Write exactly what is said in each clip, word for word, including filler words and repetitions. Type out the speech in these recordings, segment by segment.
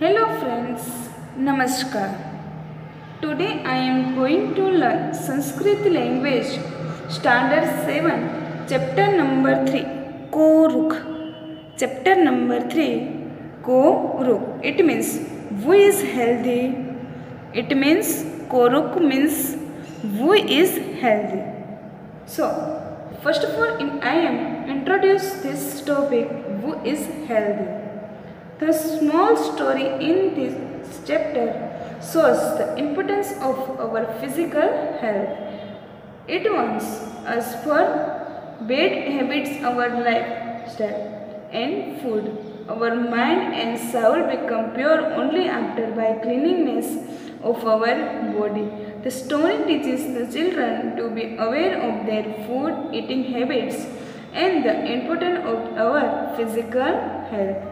Hello friends, Namaskar. Today I am going to learn Sanskrit language, Standard seven, Chapter number three, Ko-Rukh. Chapter number three, Ko-Rukh. It means who is healthy. It means Ko-Rukh means who is healthy. So, first of all, I am introduce this topic, who is healthy. The small story in this chapter shows the importance of our physical health. It warns us for bad habits, our lifestyle and food. Our mind and soul become pure only after by cleanliness of our body. The story teaches the children to be aware of their food eating habits and the importance of our physical health.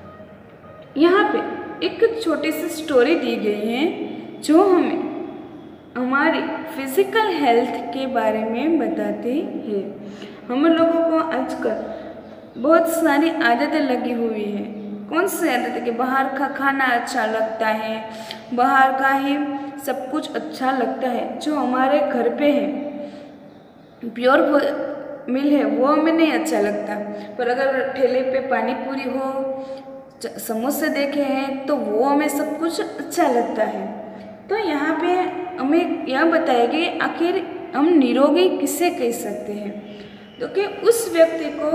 यहाँ पे एक छोटी सी story दी गई है जो हमें हमारी physical health के बारे में बताती है। हम लोगों को आजकल बहुत सारी आदतें लगी हुई है। कौन सी आदतें कि बाहर का खाना अच्छा लगता है, बाहर का ही सब कुछ अच्छा लगता है। जो हमारे घर पे है प्योर मिल है वो हमें नहीं अच्छा लगता, पर अगर ठेले पे पानी पूरी हो, समोसे देखे हैं तो वो हमें सब कुछ अच्छा लगता है। तो यहाँ पे हमें यह बताया कि आखिर हम निरोगी किसे कह सकते हैं, तो कि उस व्यक्ति को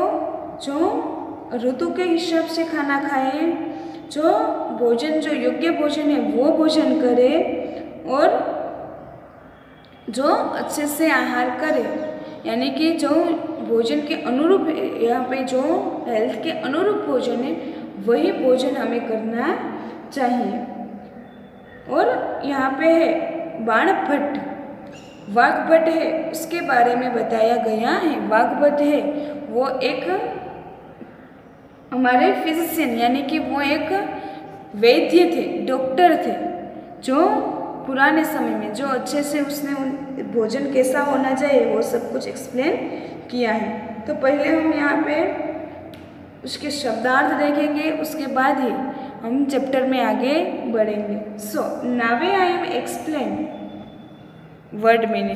जो ऋतु के हिसाब से खाना खाए, जो भोजन जो योग्य भोजन है वो भोजन करे और जो अच्छे से आहार करे, यानी कि जो भोजन के अनुरूप यहाँ पे जो हेल्थ के अनुरूप भोजन है वही भोजन हमें करना चाहिए। और यहाँ पे है वाग्भट, वाग्भट है उसके बारे में बताया गया है। वाग्भट है वो एक हमारे फिजिशियन यानी कि वो एक वैद्य थे, डॉक्टर थे, जो पुराने समय में जो अच्छे से उसने भोजन कैसा होना चाहिए वो सब कुछ एक्सप्लेन किया है। तो पहले हम यहाँ पे उसके शब्दार्थ देखेंगे, उसके बाद ही हम चैप्टर में आगे बढ़ेंगे। So now I am explain word meaning.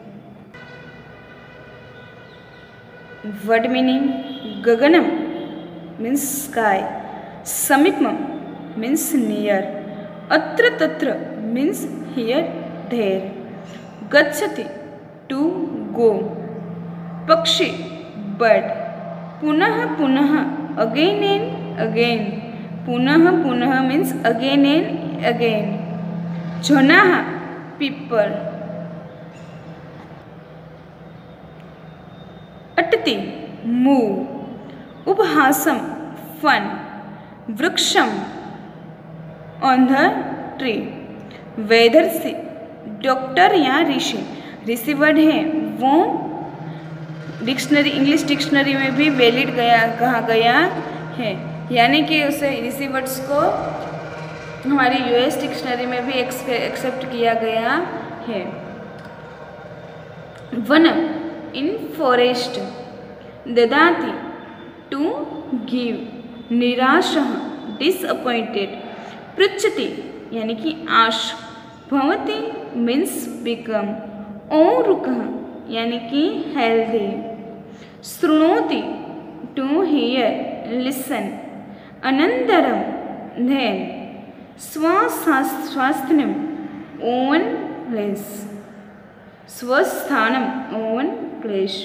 Word meaning गगनम मीन्स स्काई, समीपम मीन्स नियर, अत्र तत्र मीन्स हियर देयर, गच्छति टू गो, पक्षी बर्ड, पुनः पुनः अगेन एंड अगेन, पुनः पुनः मीन्स अगेन एंड अगेन, जनाः पीपल, अटति मूव, उपहासम फन, वृक्षम ऑन द ट्री, वेदर्षि डॉक्टर या ऋषि, ऋषि वर्ड है वो डिक्शनरी इंग्लिश डिक्शनरी में भी वैलिड गया कहा गया है, यानी कि उसे ऋषि वर्ड्स को हमारी यूएस डिक्शनरी में भी एक्सेप्ट किया गया है। वनम इन फॉरेस्ट, ददाति टू गिव, निराशः डिसअपॉइंटेड, पृच्छति यानी कि आश, भवति मीन्स बिकम, औरुकः यानी कि हेल्दी, शृणोति टू हियर लिसन, अनंतरम देन, स्वास्थ्यम ओन प्लेस, स्वस्थानम ओन प्लेस।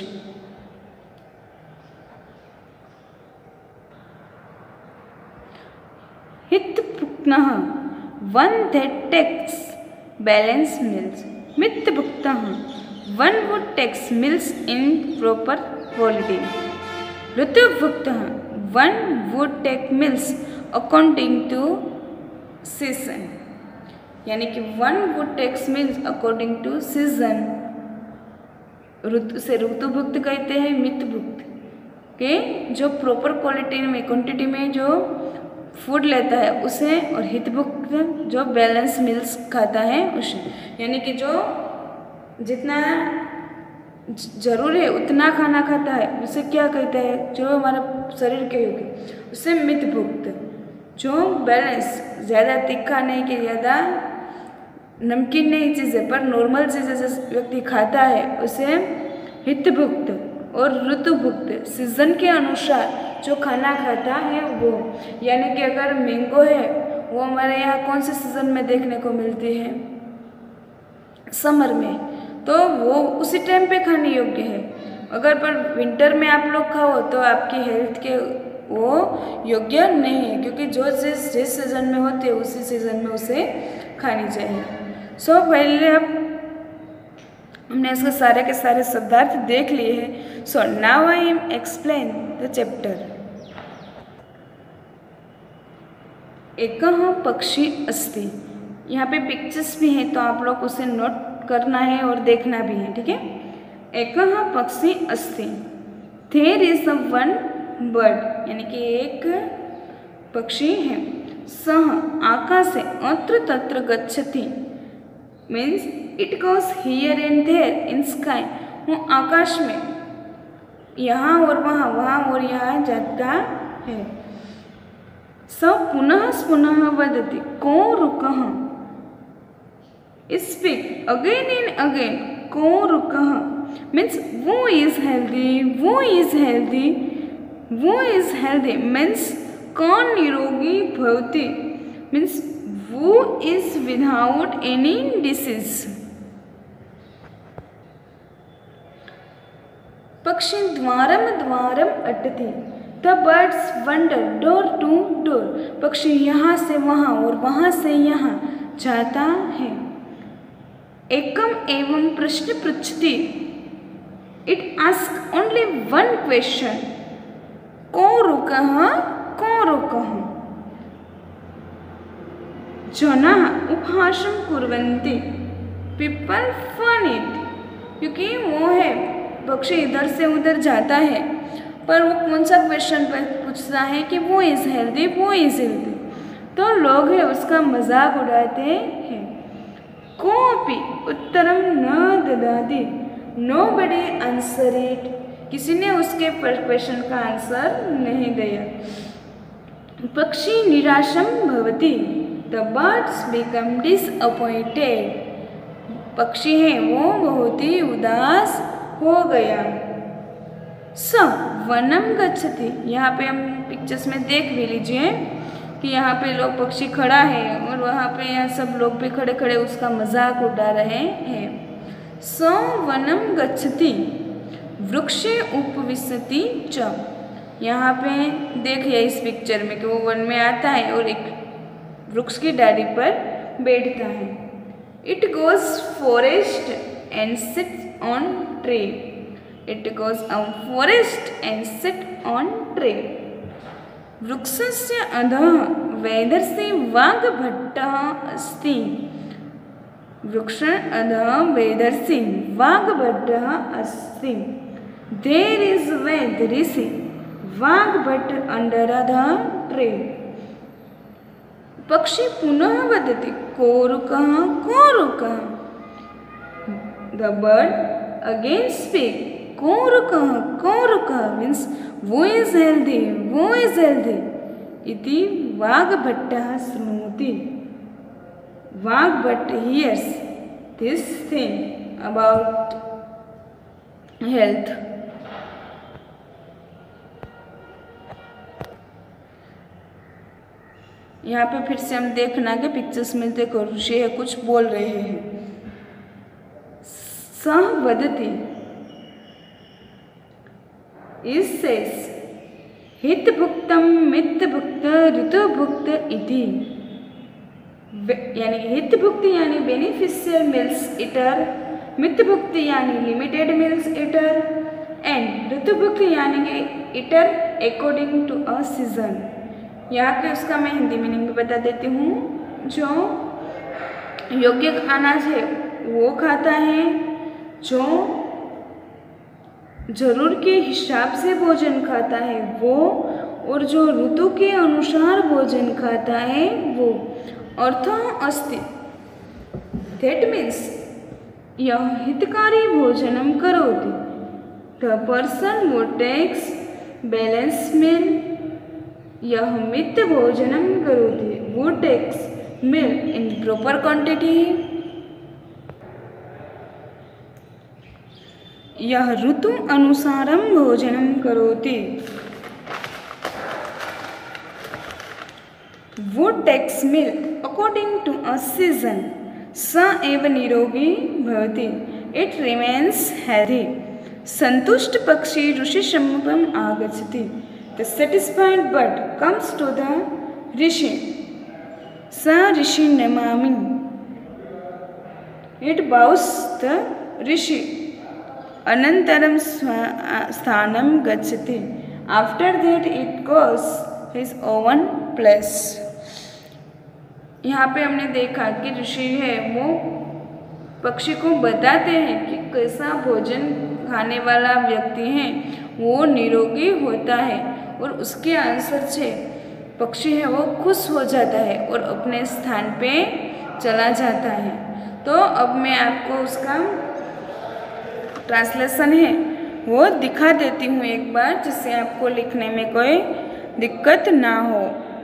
हितभुक्तः one that takes balance meals, मितभुक्तः one who takes meals in proper quality, ऋतुभुक्तः one who take meals according to season, यानी कि one who takes meals according to season, ऋतु से ऋतुभुक्त कहते हैं, मितभुक्त के जो प्रॉपर क्वालिटी में क्वांटिटी में जो फूड लेता है उसे, और हितभुक्त जो बैलेंस मील्स खाता है उसे, यानी कि जो जितना जरूरी है उतना खाना खाता है उसे क्या कहता है, जो हमारा शरीर के योग्य उसे मितभुक्त, जो बैलेंस, ज़्यादा तीखा नहीं कि ज़्यादा नमकीन नहीं चीज़ें, पर नॉर्मल चीज़ें जो व्यक्ति खाता है उसे हितभुक्त और ऋतुभुक्त, सीजन के अनुसार जो खाना खाता है वो। यानी कि अगर मैंगो है वो हमारे यहाँ कौन से सीज़न में देखने को मिलती है? समर में, तो वो उसी टाइम पे खाने योग्य है। अगर पर विंटर में आप लोग खाओ तो आपकी हेल्थ के वो योग्य नहीं है, क्योंकि जो चीज़ जिस सीज़न में होती है उसी सीज़न में उसे खानी चाहिए। सो so, पहले अब हमने इसके सारे के सारे शब्दार्थ देख लिए हैं। So now I am explain the chapter. एकः पक्षी अस्ति, यहाँ पे पिक्चर्स भी हैं तो आप लोग उसे नोट करना है और देखना भी है, ठीक है। एकः पक्षी अस्ति, there is a one bird, यानी कि एक पक्षी है। सह आकाशे अत्र तत्र गच्छति, means it goes here and there in sky, वो आकाश में यहाँ और वहाँ, वहाँ और यहाँ जाता है। स पुनः पुनः वदति को रुकः, स्पीक अगेन एंड अगेन को रुकः, मीन्स वो इज हेल्दी, वो इज हेल्दी, वो इज हेल्दी, मीन्स कौन निरोगी भवति, मीन्स वो इज विदाउट एनी डिसीज। पक्षी द्वारम द्वारम अटति, the birds wander door to door, पक्षी यहाँ से वहाँ और वहाँ से यहाँ जाता है। एकम एवं प्रश्न पृच्छति, it ask only one question, को रुकः को रुकः। जनाः उपहासं कुर्वन्ति, पीपल फन इट, क्योंकि वो है पक्षी इधर से उधर जाता है, पर वो कौन सा क्वेश्चन पूछता है कि वो इज हेल्दी, वो इज हेल्दी, तो लोग है उसका मजाक उड़ाते हैं। कोपि उत्तरम न ददाति, नोबडी आंसर इट, किसी ने उसके क्वेश्चन का आंसर नहीं दिया। पक्षी निराशम भवति, द बर्ड्स बिकम डिसअपॉइंटेड, पक्षी है वो बहुत ही उदास हो गया। स वनम गच्छति, यहाँ पे हम पिक्चर्स में देख भी लीजिए कि यहाँ पे लोग पक्षी खड़ा है और वहाँ पे यहाँ सब लोग भी खड़े खड़े उसका मजाक उड़ा रहे हैं। स वनम गच्छति वृक्षे उपविशति च, यहाँ पे देखिए इस पिक्चर में कि वो वन में आता है और एक वृक्ष की डाली पर बैठता है। It goes forest and sits on tree, it goes a forest and sit on tree। वृक्षस्य अधः वेदर्षि वाग्भट्टः अस्ति, वृक्ष अधः वेदर्षि वाग्भट्टः अस्ति, there is Veda Rishi Vagbhata under the tree। पक्षी पुनः वदति कोरुकः कोरुकः, the bird again speak कोरुकः कोरुकः, मीन्स वो इज हेल्दी, वो इज हेल्दी, इति वाग्भट्टः शृणोति, Vagbhatta hears this thing about health. यहाँ पे फिर से हम देखना कि पिक्चर्स में देखो ऋषि है कुछ बोल रहे हैं। सह वदति इज सेस हितभुक्तम मितभुक्त ऋतुभुक्त इति, यानी हितभुक्त यानी बेनिफिशियल मील्स ईटर, मितभुक्त यानी लिमिटेड मील्स ईटर, एंड ऋतुभुक्त यानी कि eater according to a season. यहाँ पे उसका मैं हिंदी मीनिंग भी बता देती हूँ। जो योग्य अनाज है वो खाता है, जो जरूर के हिसाब से भोजन खाता है वो, और जो ऋतु के अनुसार भोजन खाता है वो। अर्थः अस्ति, दैट मीन्स यह हितकारी भोजनम करोति, the person who takes balance meal यह मित भोजनम करोति, who takes milk in proper quantity. यह ऋतु अनुसारम भोजनम करोति, who takes milk according to a season. स एव निरोगी भवति, it remains healthy. संतुष्ट पक्षी ऋषि समीपम आगच्छति, the satisfied bird comes to the rishi. स ऋषि Namami, it bows the rishi. अनंतरम स्थानम गच्छति, after that it goes his own place. यहाँ पे हमने देखा कि ऋषि है वो पक्षी को बताते हैं कि कैसा भोजन खाने वाला व्यक्ति है वो निरोगी होता है, और उसके आंसर से पक्षी है वो खुश हो जाता है और अपने स्थान पे चला जाता है। तो अब मैं आपको उसका ट्रांसलेशन है वो दिखा देती हूँ एक बार, जिससे आपको लिखने में कोई दिक्कत ना हो।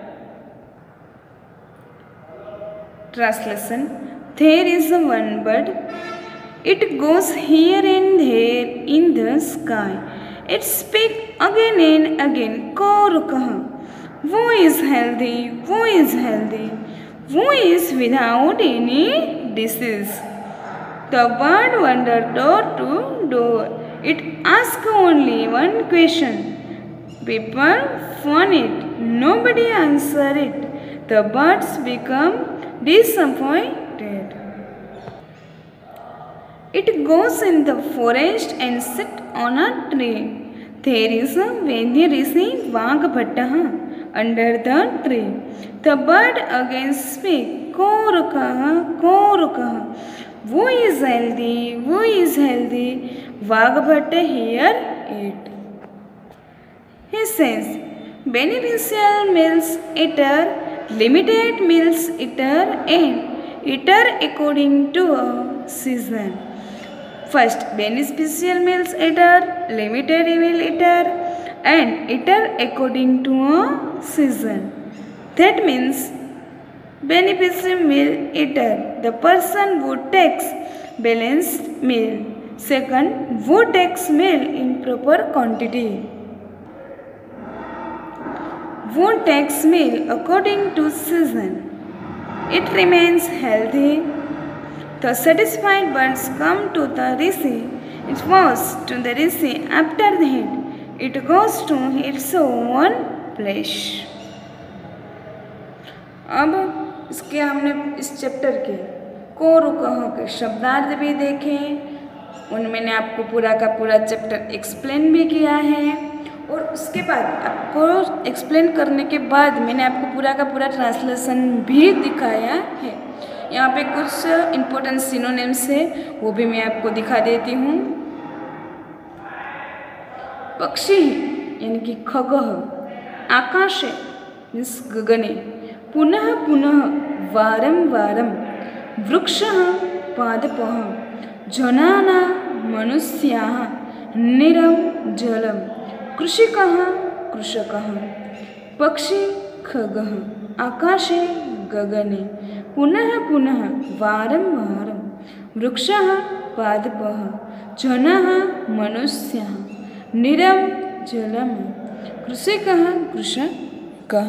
Translation: There is a one bird. It goes here and there in the sky. It speaks again and again. Korukah. Who is healthy? Who is healthy? Who is without any disease? The bird wandered door to door. It asked only one question. People phone it. Nobody answer it. The birds become disappointed. It goes in the forest and sits on a tree. There is a Vaidya Rishi Vagbhatta under the tree. The bird again speaks, Korukah, Korukah. Who is healthy? Who is healthy? Vagbhatta hear it. He says, beneficial meals eater, limited meals eater, and eater according to a season. First, beneficial meals eater, limited meal eater, and eater according to a season. That means beneficial meal eater, the person who takes balanced meal. Second, who takes meal in proper quantity. Who takes meal according to season. It remains healthy. The satisfied birds come to the rishi. It goes to the rishi. After that, it goes to its own place. अब इसके हमने इस chapter के कोरुकह के शब्दार्थ भी देखे, उनमें मैंने आपको पूरा का पूरा चैप्टर एक्सप्लेन भी किया है, और उसके बाद आपको एक्सप्लेन करने के बाद मैंने आपको पूरा का पूरा ट्रांसलेशन भी दिखाया है। यहाँ पे कुछ इम्पोर्टेंट सिनोनिम्स है वो भी मैं आपको दिखा देती हूँ। पक्षी यानी कि खगः, आकाशे मीन्स गगने, पुनः पुनः वारं वारं, वृक्षः पादपः, जनाना मनुष्याः, नीरं जलम्, कृषिकः कृषकः, पक्षी खगः, आकाशे गगने, पुनः पुनः वारं वारं, वृक्षः पादपः, जनः मनुष्यः, नीरं जलम्, कृषिकः कृषकः।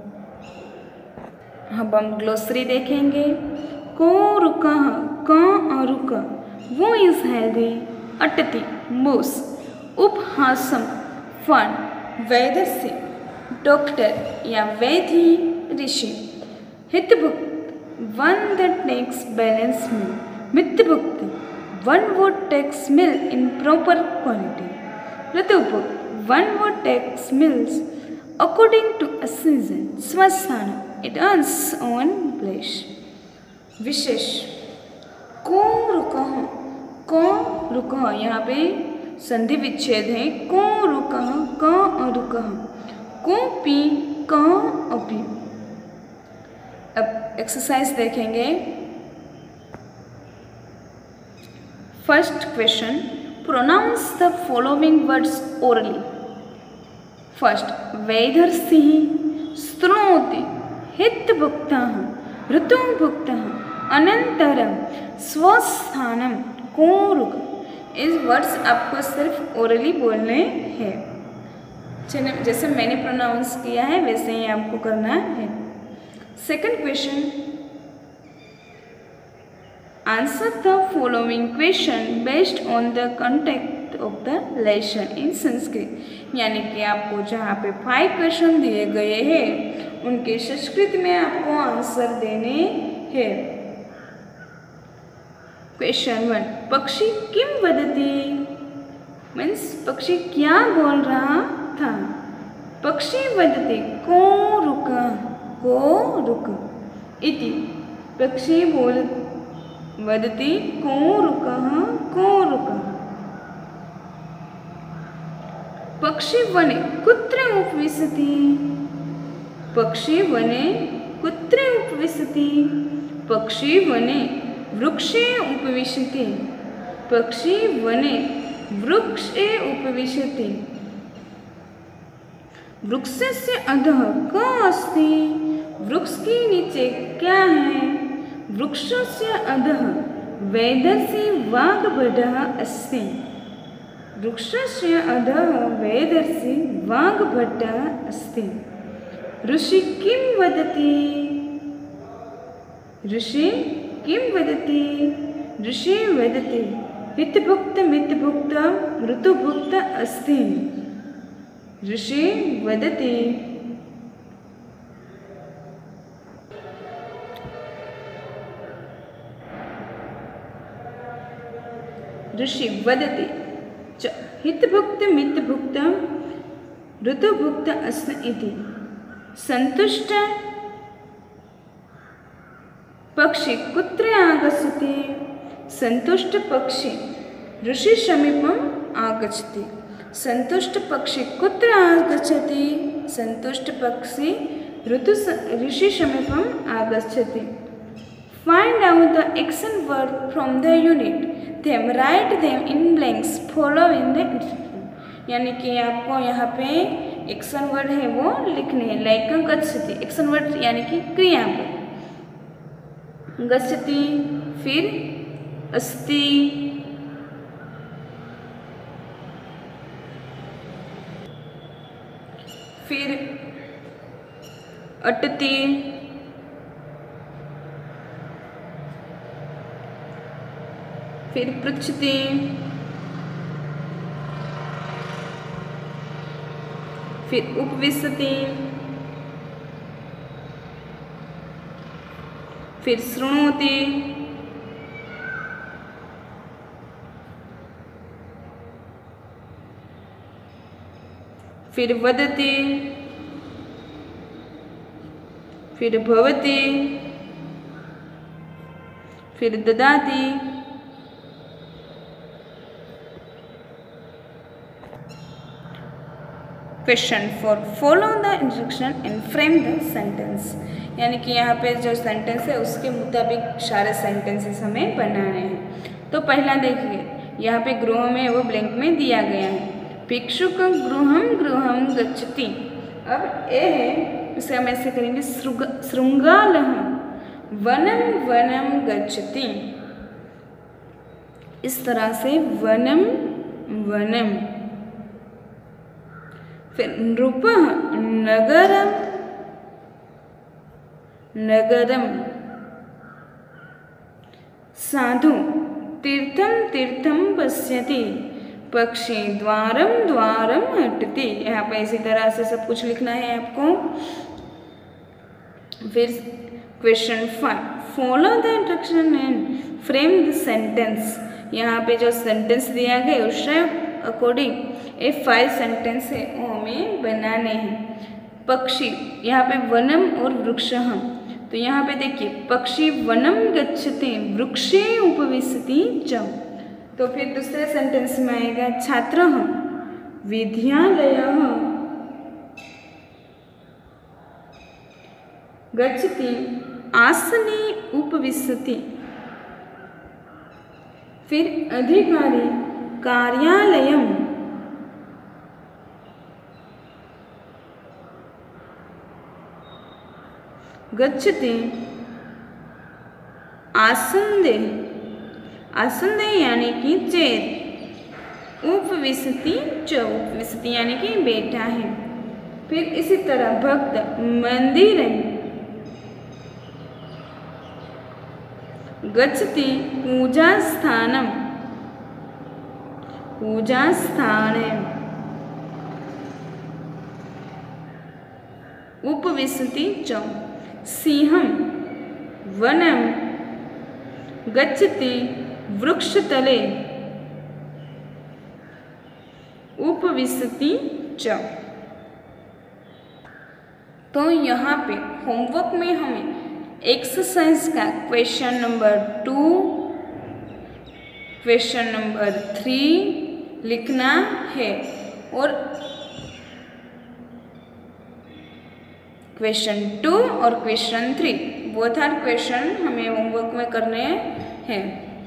अब हम ग्लोसरी देखेंगे। कोरुकः, क अरुक, वो इज हेल्दी, अटति मूस, उपहासम फन, वैदस्य डॉक्टर या वैधि ऋषि, हितभुक्त one that takes balance meal, मितभुक्त one would takes meal in proper quality, ऋतुभुक्त one would takes meals according to a season, swasthana it earns own place. विशेष को रुकह, को रुकह यहाँ पे संधि विच्छेद है, को रुकह, क अरुकह, को पी क अपी। अब एक्सरसाइज देखेंगे। First question, pronounce the following words orally. First, वेदर सिंह, स्तृणोति, हितभुक्तः, ऋतुभुक्तः, अनंतरम, स्वस्थानम, कोरुक। इस वर्ड्स आपको सिर्फ ओरली बोलने हैं। चलिए, जैसे मैंने प्रोनाउंस किया है वैसे ही आपको करना है। Second question, answer the following question based on the content of the lesson in Sanskrit. यानी कि आपको जहाँ पे फाइव क्वेश्चन दिए गए हैं उनके संस्कृत में आपको आंसर देने हैं। क्वेश्चन वन, पक्षी किम वदति, मीन्स पक्षी क्या बोल रहा था। पक्षी वदति को रुक, को रुक इति, पक्षी बोल वदति को रुक, को रुक। पक्षी वने कुत्र उपविशति, पक्षी वने कुत्र उपविशति, पक्षी वने वृक्षे उपविशति, पक्षी वने वृक्षे उपविशति। वृक्षस्य अधः क अस्ति, वृक्ष के नीचे क्या है। वृक्षस्य अधः वेदस्य वाग्भटः अस्ति, वृक्षस्य अधः वेदस्य वाग्भटः अस्ति। ऋषि किं वदति, ऋषि किं वदति, ऋषि वदति हितभुक्त मितभुक्त ऋतुभुक्त अस्ति, ऋषि वदति। ऋषि वदति हितभुक्त मितभुक्त ऋतुभुक्त अस्ति इति। संतुष्ट पक्षी कुत्र आगच्छति, संतुष्ट पक्षी ऋषि समीपम आगच्छति। संतुष्ट पक्षी कुत्र आगच्छति, संतुष्ट पक्षी ऋतु ऋषि समीपम आगच्छति। Find out the action word from the unit, them write them in blanks follow in the instruction. यानी कि आपको यहाँ पे एक्शन वर्ड है वो लिखने हैं। लाइक गच्छति, एक्शन वर्ड यानी कि क्रियापद। गच्छति, फिर अस्ति, फिर अटति, फिर पृच्छति, फिर उपविशति, फिर शृणोति, फिर वदति, फिर भवति, फिर ददाति। Question four, follow the instruction and frame the sentence. यानी कि यहाँ पे जो सेंटेंस है उसके मुताबिक सारे सेंटेंसेस हमें बनाने हैं। तो पहला देखिए, यहाँ पे गृह में वो ब्लैंक में दिया गया है। भिक्षुक गृहम गृहम गच्छति। अब ए है, इसे हम ऐसे करेंगे, श्रृंगालः वनम वनम गच्छति। इस तरह से वनम वनम। फिर नृपः नगरम नगरम। साधु तीर्थम तीर्थम पश्यति। पक्षी द्वारम द्वारम अटति। यहाँ पे इसी तरह से सब कुछ लिखना है आपको। फिर question five, follow the instruction and frame the sentence. यहाँ पे जो सेंटेंस दिया गया उससे अकॉर्डिंग ये फाइव सेंटेंस है वो हमें बनाने हैं। पक्षी, यहाँ पे वनम और वृक्षः, तो यहाँ पे देखिए पक्षी वनम गच्छति वृक्षे उपविशति च। तो फिर दूसरे सेंटेंस में आएगा छात्रः विद्यालयः गच्छति आसने उपविशति। फिर अधिकारी कार्यालयम् गच्छति आसंदे, आसंदे यानी कि चेयर। उपविशति च, उपविशति यानी कि बैठा है। फिर इसी तरह भक्त मंदिरे गच्छति पूजा स्थानम, पूजा स्थाने उपविशति च। सिंहम वनम गच्छति वृक्षतले उपविशति च। तो यहाँ पे होमवर्क में हमें एक्सरसाइज का question number two, question number three लिखना है और क्वेश्चन टू और question three both are question हमें होमवर्क में करने हैं।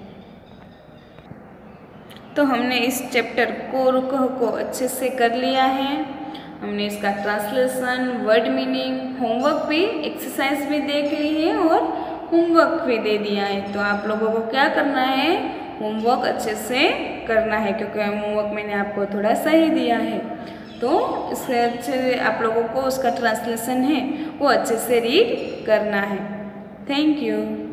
तो हमने इस चैप्टर को रुक को अच्छे से कर लिया है। हमने इसका ट्रांसलेशन, वर्ड मीनिंग, होमवर्क भी, एक्सरसाइज भी देख ली है और होमवर्क भी दे दिया है। तो आप लोगों को क्या करना है, होमवर्क अच्छे से करना है, क्योंकि होमवर्क मैंने आपको थोड़ा सा ही दिया है। तो इससे अच्छे आप लोगों को उसका ट्रांसलेशन है वो अच्छे से रीड करना है। Thank you.